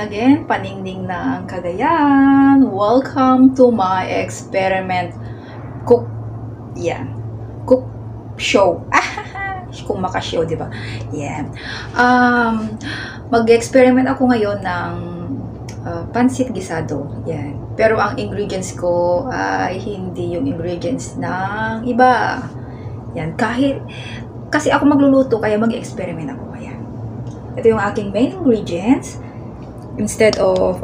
again, Paningning ng Cagayan. Welcome to my experiment cook. Yan. Cook show. Kung maka-show, di ba? Yan. Mag-experiment ako ngayon ng pansit gisado. Yan. Pero ang ingredients ko ay hindi yung ingredients ng iba. Yan. Kasi ako magluluto, kaya mag-experiment ako. Ayan. Ito yung aking main ingredients. Instead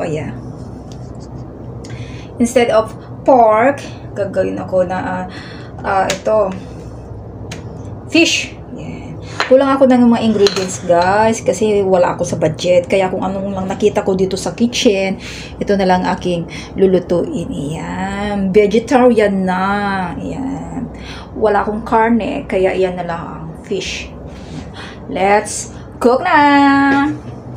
of pork, gagawin ako na ito, fish. Yan. Kulang ako ng mga ingredients, guys, kasi wala ako sa budget. Kaya kung anong lang nakita ko dito sa kitchen, ito na lang aking lulutuin. Yan. Vegetarian na. Yan. Wala akong karne, kaya yan na lang ang fish. Let's cook na!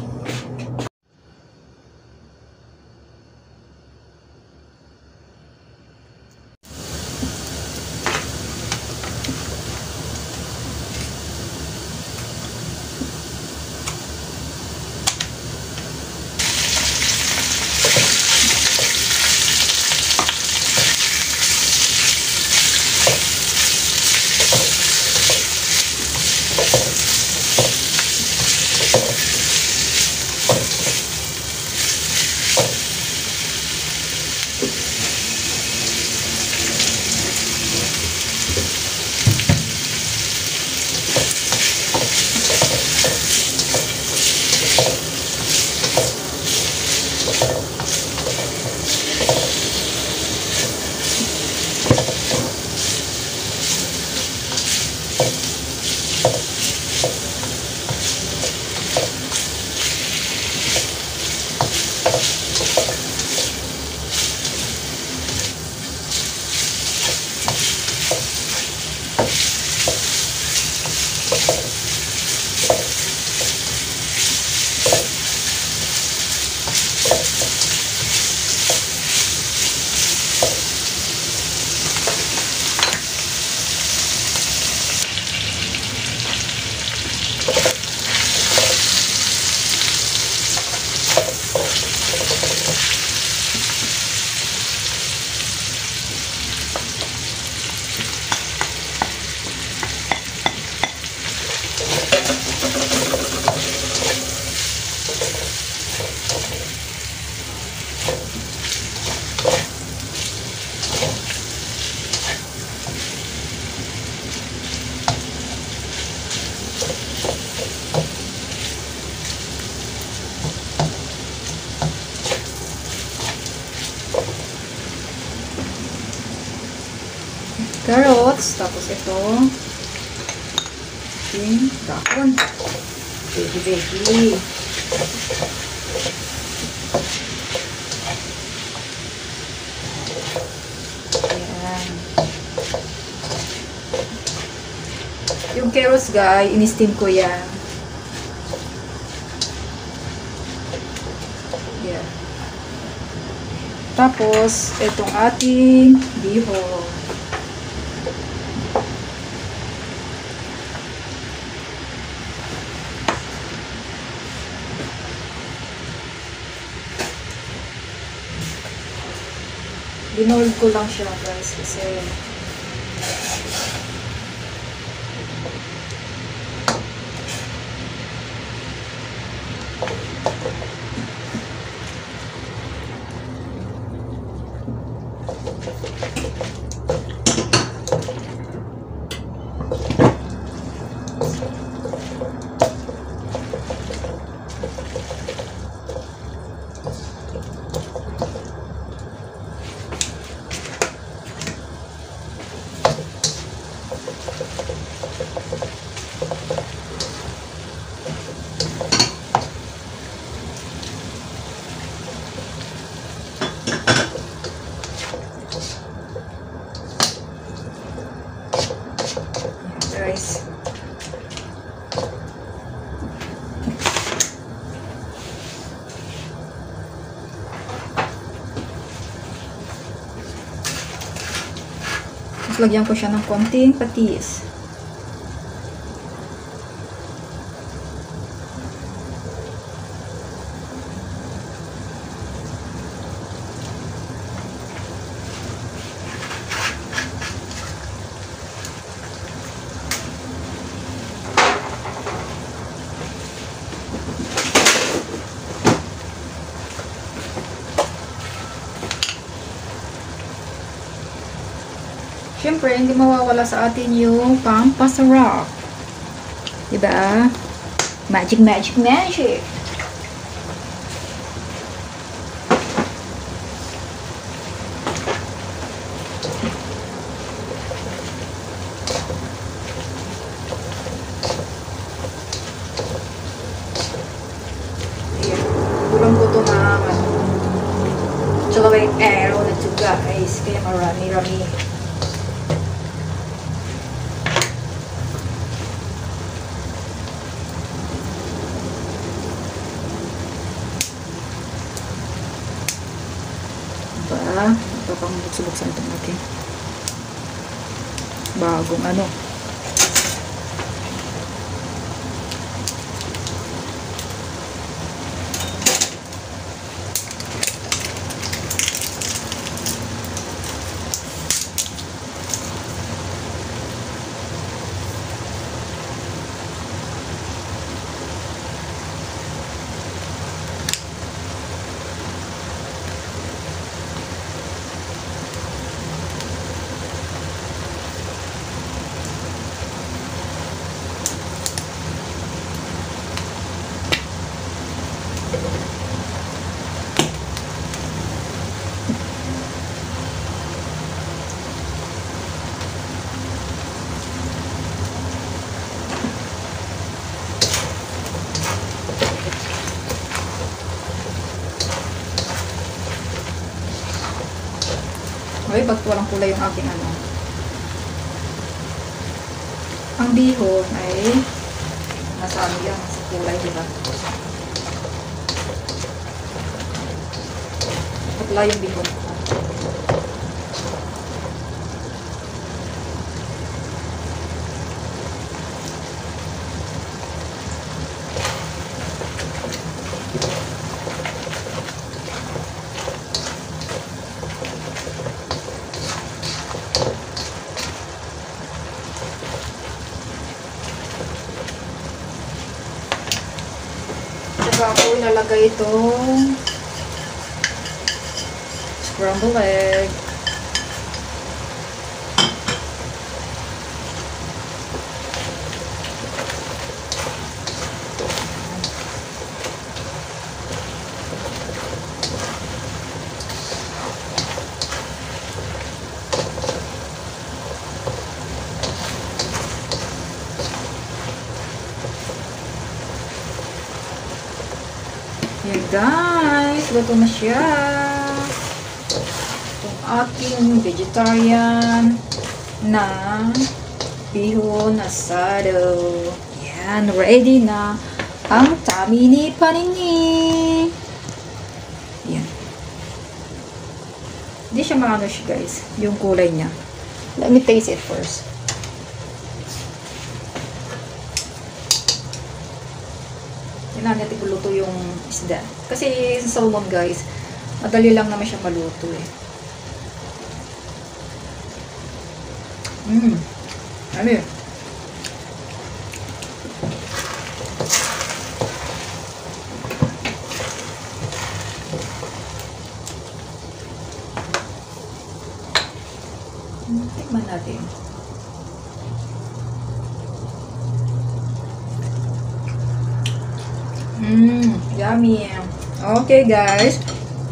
Carrots, tapos ito yung dahon, veggie. Ayan. Yung carrots, guys, in-steam ko yan. Yeah. Tapos itong ating bihon. Binold ko lang siya, guys, kasi guys. Tapos lagyan ko siya ng konting patis. Siyempre, hindi mawawala sa atin yung pampasarap. Diba? Magic, magic, magic. Kulang ko ito na tsaka may arrow na ito guys. Kaya marami-rami. Diba? Ito pang buksan ito natin. Bagong ano. Okay, ba't walang kulay yung aking ano? Ang bihon ay nasa ano yan, nasa kulay, diba? Putla yung bihon. Saka ako ilalagay itong scrambled egg. Here guys, luto na siya. Itong aking vegetarian na bihon asado. Yan, ready na ang tummy ni Panini. Yan. Hindi siya maano siya guys, yung kulay niya. Let me taste it first. Kailangan natin luto yung isda. Kasi sa salmon guys, madali lang naman siya maluto eh. Ano yun? Tikman natin. Yummy. Okay guys.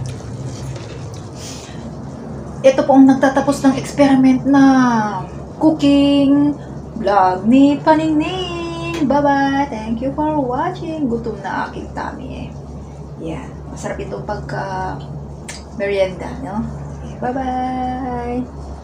Ito po ang nagtatapos ng experiment na cooking vlog ni Paningning. Bye-bye. Thank you for watching. Gutom na aking tummy eh. Yan. Masarap ito pagka merienda, no? Okay, bye-bye.